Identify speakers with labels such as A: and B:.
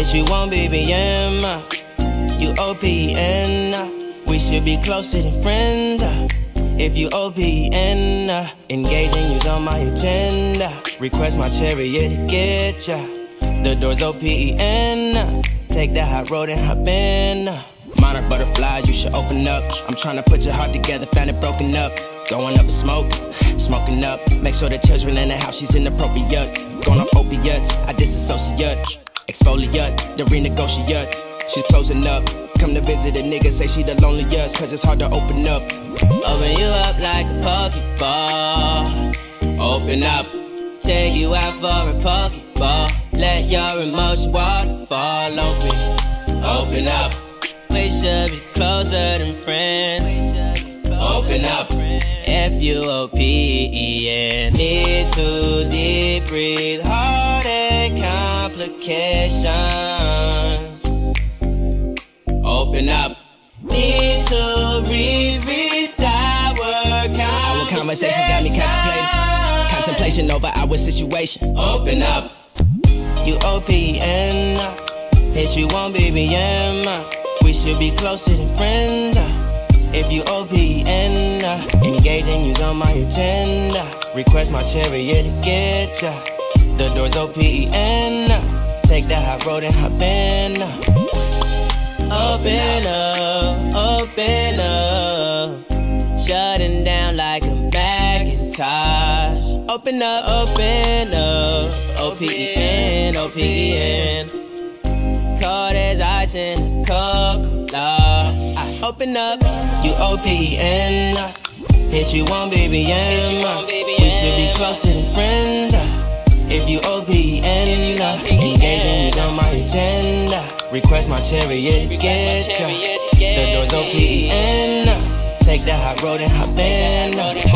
A: Hit you on BBM, you O.P.E.N. We should be closer than friends. If you O.P.E.N, engaging you's on my agenda. Request my chariot to get ya. The door's O.P.E.N. Take that hot road and hop in. Monarch butterflies, you should open up. I'm tryna put your heart together, found it broken up. Going up and smoking up. Make sure the children in the house, she's inappropriate. Going off opiates, I disassociate. Exfoliate, the renegotiate. She's closing up. Come to visit a nigga, say she the loneliest, cause it's hard to open up. Open you up like a Pokeball. Open up, take you out for a Pokeball. Let your emotion waterfall on me. Open up, we should be closer than friends. Open up, F-U-O-P-E-N. Need to deep breathe, heartache complications. Open up, need to reread our conversations. Got me contemplation over our situation. Open up, you O.P.E.N. Hit you on BBM. We should be closer than friends. If you O.P.E.N, engaging you's on my agenda. Request my chariot to get ya. The door's O.P.E.N. Take that hot road and hop in. Open up, open up. Shutting down like a Macintosh. Open up, O.P.E.N, O.P.E.N. Cold as ice in a Coca-Cola. Open up, you O.P.E.N. Hit you on BBM. We should be closer than friends. If you O.P.E.N, engaging you's on my agenda. Request my chariot to get ya. The door's O.P.E.N. Take that hot road and hop in.